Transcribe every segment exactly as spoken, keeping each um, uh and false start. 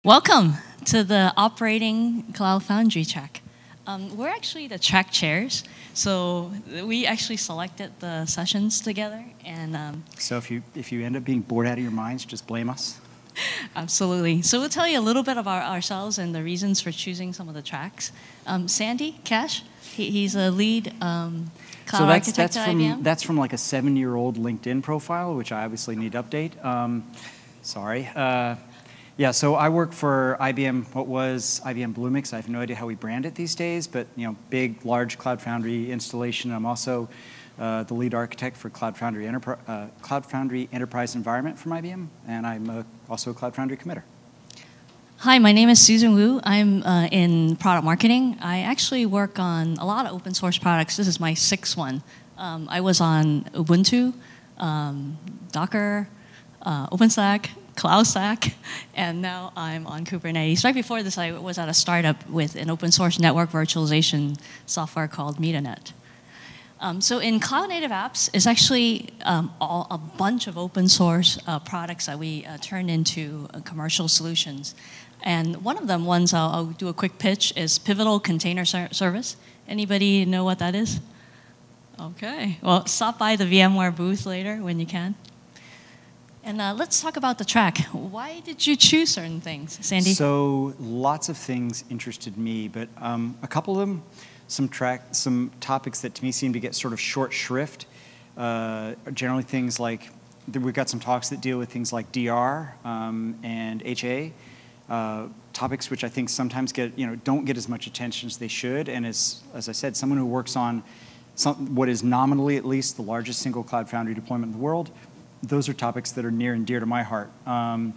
Welcome to the Operating Cloud Foundry track. Um, we're actually the track chairs, so we actually selected the sessions together. And um, so if you if you end up being bored out of your minds, just blame us. Absolutely. So we'll tell you a little bit about ourselves and the reasons for choosing some of the tracks. Um, Sandy Cash, he, he's a lead um, cloud so that's, architect that's at from, I B M. That's from like a seven-year-old LinkedIn profile, which I obviously need to update. Um, sorry. Uh, Yeah, so I work for I B M, what was I B M BlueMix. I have no idea how we brand it these days, but you know, big, large Cloud Foundry installation. I'm also uh, the lead architect for Cloud Foundry, Enterpri uh, Cloud Foundry Enterprise Environment from I B M, and I'm uh, also a Cloud Foundry committer. Hi, my name is Susan Wu. I'm uh, in product marketing. I actually work on a lot of open source products. This is my sixth one. Um, I was on Ubuntu, um, Docker, uh, OpenStack, CloudStack, and now I'm on Kubernetes. Right before this, I was at a startup with an open source network virtualization software called MetaNet. Um, so in cloud native apps, it's actually um, all, a bunch of open source uh, products that we uh, turn into uh, commercial solutions. And one of them, ones I'll, I'll do a quick pitch, is Pivotal Container Ser Service. Anybody know what that is? Okay, well, stop by the VMware booth later when you can. And uh, let's talk about the track. Why did you choose certain things, Sandy? So lots of things interested me, but um, a couple of them, some track, some topics that to me seem to get sort of short shrift. Uh, generally, things like we've got some talks that deal with things like D R um, and H A, uh, topics which I think sometimes get you know don't get as much attention as they should. And as as I said, someone who works on some, what is nominally at least the largest single Cloud Foundry deployment in the world. Those are topics that are near and dear to my heart. Um,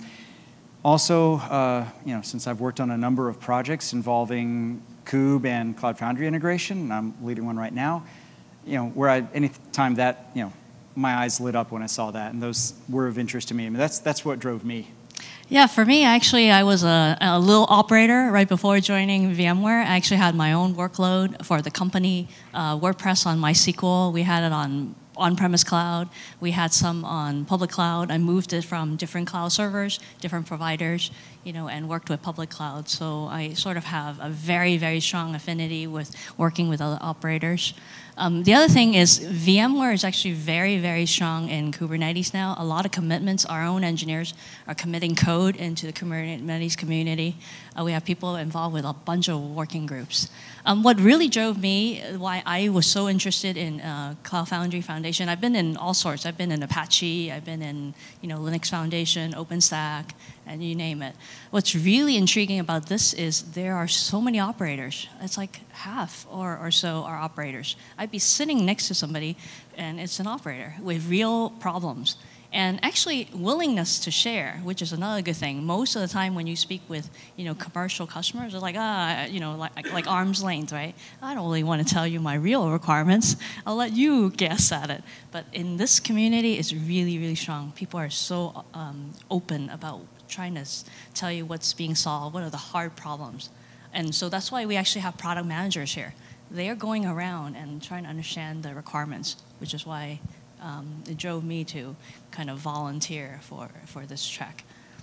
also, uh, you know, since I've worked on a number of projects involving Kube and Cloud Foundry integration, and I'm leading one right now, you know, where I, any time that, you know, my eyes lit up when I saw that, and those were of interest to me. I mean, that's that's what drove me. Yeah, for me, actually, I was a, a little operator right before joining VMware. I actually had my own workload for the company, uh, WordPress on MySQL. We had it on on-premise cloud. We had some on public cloud. I moved it from different cloud servers, different providers, you know, and worked with public cloud. So I sort of have a very, very strong affinity with working with other operators. Um, the other thing is VMware is actually very, very strong in Kubernetes now. A lot of commitments. Our own engineers are committing code into the Kubernetes community. Uh, we have people involved with a bunch of working groups. Um, what really drove me, why I was so interested in uh, Cloud Foundry Foundation, I've been in all sorts. I've been in Apache, I've been in you know, Linux Foundation, OpenStack, and you name it. What's really intriguing about this is there are so many operators. It's like half or, or so are operators. I'd be sitting next to somebody, and it's an operator with real problems. And actually, willingness to share, which is another good thing. Most of the time when you speak with you know, commercial customers, they're like, ah, you know, like, like arm's length, right? I don't really want to tell you my real requirements. I'll let you guess at it. But in this community, it's really, really strong. People are so um, open about trying to tell you what's being solved, what are the hard problems. And so that's why we actually have product managers here. They are going around and trying to understand the requirements, which is why um, it drove me to kind of volunteer for, for this track.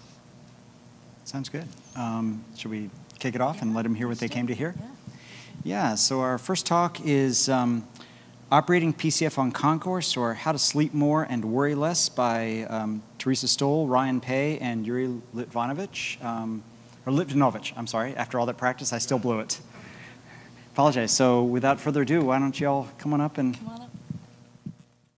Sounds good. Um, should we kick it off yeah, and let them hear what they came to hear? Yeah. Yeah, so our first talk is um, Operating P C F on Concourse, or How to Sleep More and Worry Less by um, Teresa Stoll, Ryan Pei, and Yuri Litvanovich. Um, or Litvinovich, I'm sorry. After all that practice, I still blew it. Apologize. So without further ado, why don't you all come on up and come on up.